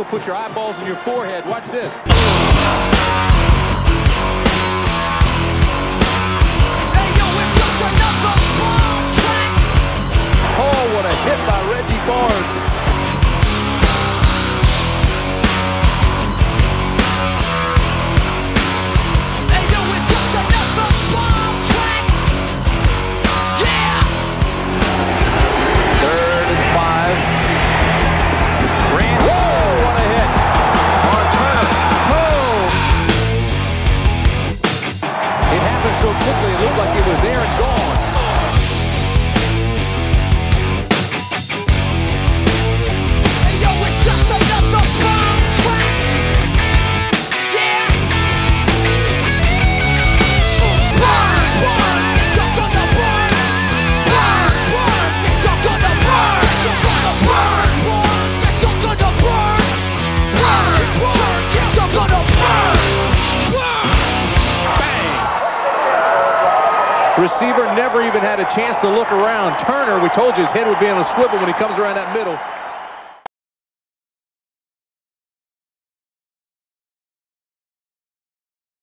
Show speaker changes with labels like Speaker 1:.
Speaker 1: put your eyeballs in your forehead. Watch this. Oh, what a hit by Reggie Barnes.
Speaker 2: Hey, yo, it's just another Bombtrack. Yeah.
Speaker 1: 3rd and 5. Whoa, what a hit. On turn. Oh. It happened so quickly, it looked like it was there and gone. Receiver never even had a chance to look around. Turner, we told you his head would be on a swivel when he comes around that middle.